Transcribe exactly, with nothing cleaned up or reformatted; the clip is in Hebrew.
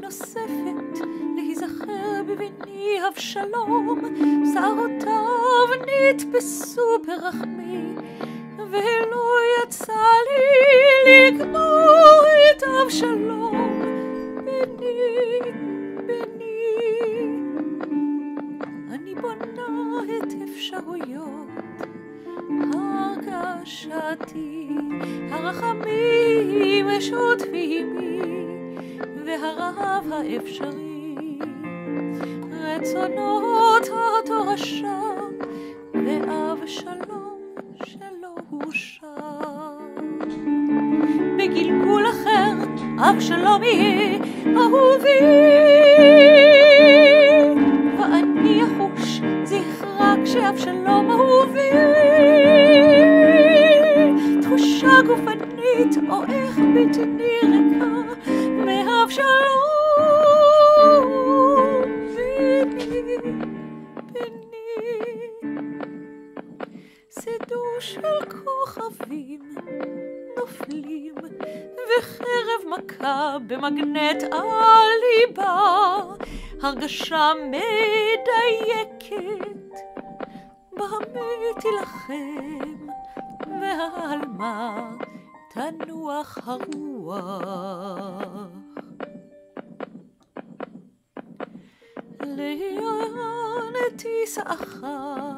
נוספת להיזכר בבני אבשלום, שערותיו נתפסו ברחמי, ולא יצא לי לגמור את אבשלום. בני, בני, אני בונה את אפשרויות הרגשתי, הרחמים שוטפים בי, והרעב האפשרי, רצונות התורשה, ואבשלום שלא הושר. בגלגול אחר אבשלום יהיה אהובי, ואני אחוש זכרה כשאבשלום אהובי. תחושה גופנית או איך בטני ריקה מאבשלום. בני, בני, סידור של כוכבים נופלים, וחרב מכה במגנט על ליבה, הרגשה מדייקת, במה תילחם והעלמה תנוח הרוח. לאן תיסעך